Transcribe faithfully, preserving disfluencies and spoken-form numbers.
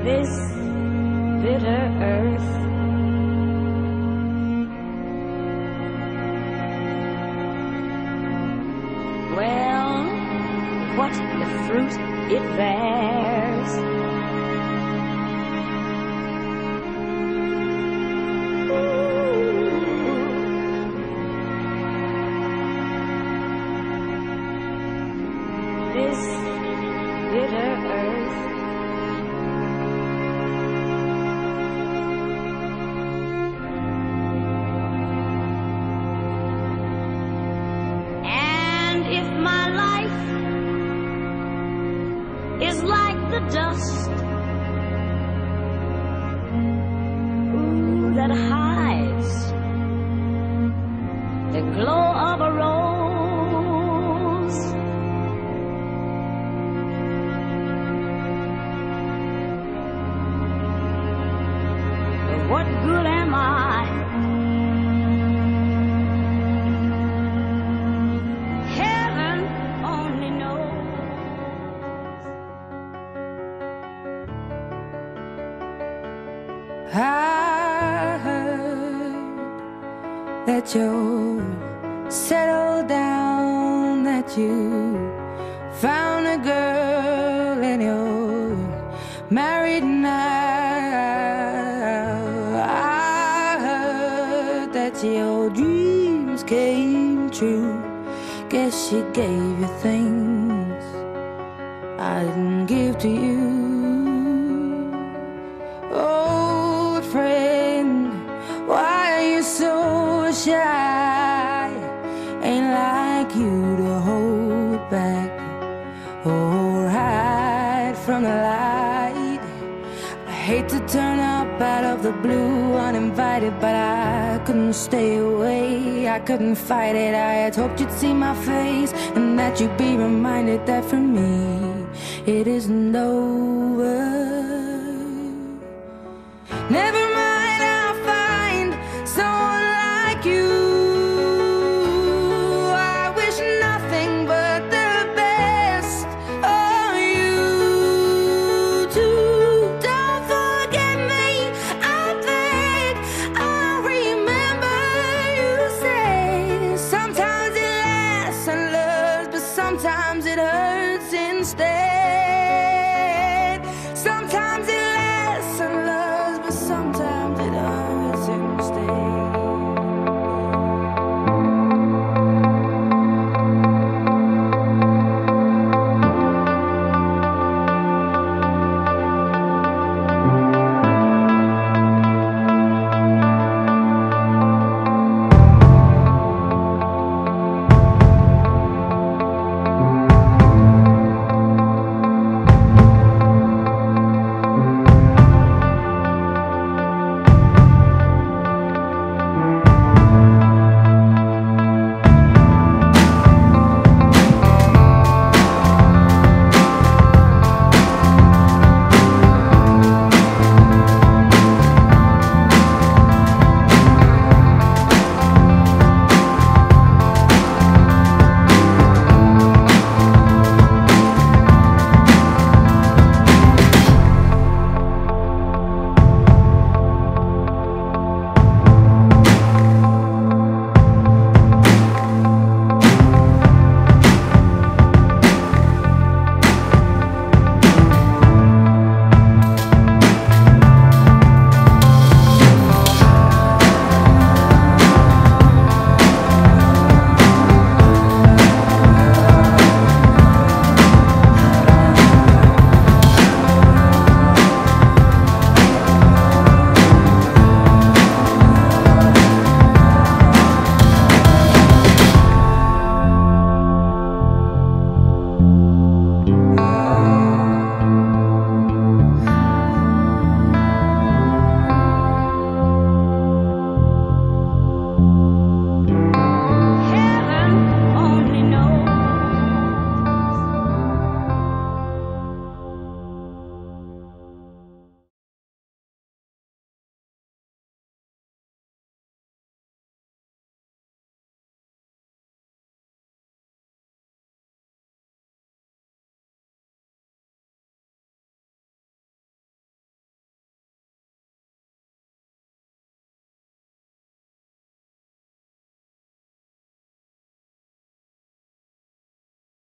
this bitter earth. Well, what the fruit it bears. This bitter earth. And if my life is like the dust, ooh, that hides the glow of a rose, what good am I? Heaven only knows. I heard that you're settled down, that you found a girl and you're married now. Your dreams came true. Guess she gave you things I didn't give to you. Oh, friend, why are you so shy? Ain't like you to hold back or hide from the light. I hate to turn up out of the blue uninvited, but I couldn't stay away, I couldn't fight it. I had hoped you'd see my face and that you'd be reminded that for me it isn't over. Never mind, I'll find someone like you. I wish nothing but the best of you too. Don't forget me, I beg. I remember you say sometimes it lasts and loves, but sometimes it hurts instead.